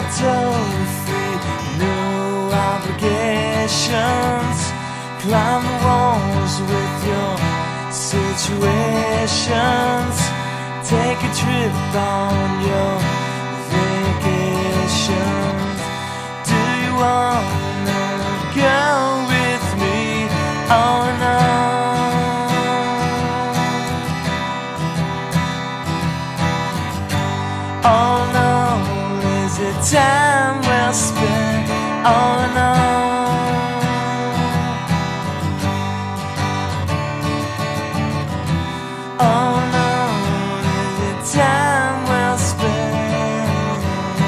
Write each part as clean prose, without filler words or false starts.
toll-free, no obligations. Climb the walls with your situations. Take a trip on your vacations. Do you wanna go with me? Oh no. Oh no, is it time well spent? Oh no. Oh no, is it time well spent?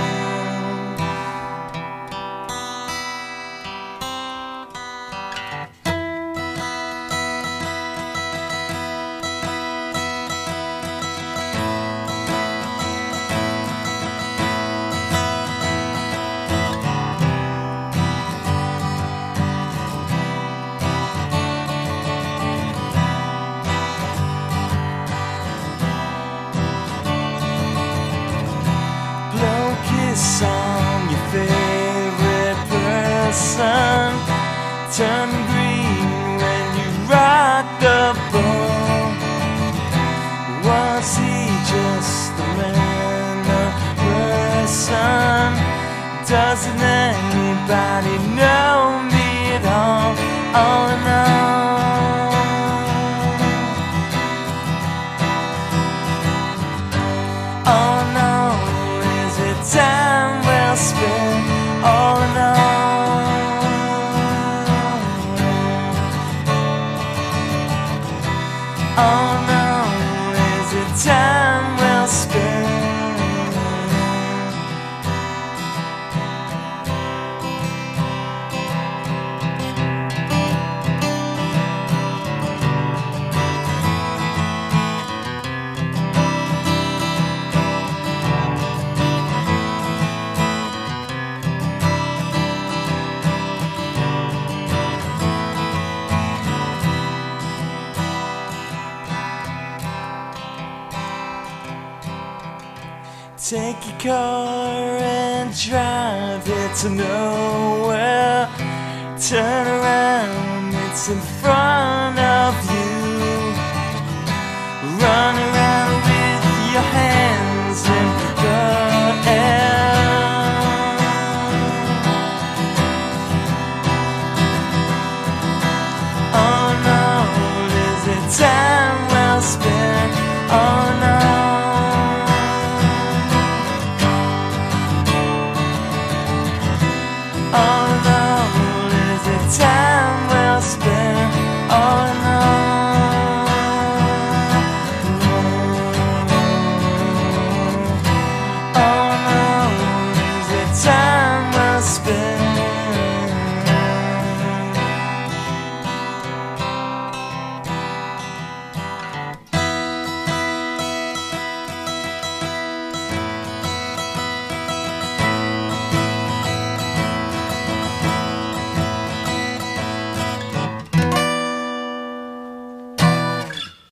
On your favorite person, turn green when you rock the boat. Was he just a man, a person? Doesn't anybody know me at all? Oh no. Oh no, is it time well spent? Oh no. Oh no, is it time well spent? Take your car and drive it to nowhere. Turn around, it's in front of you. Run around with your hands in the air. Oh no, is it time well spent? Oh no.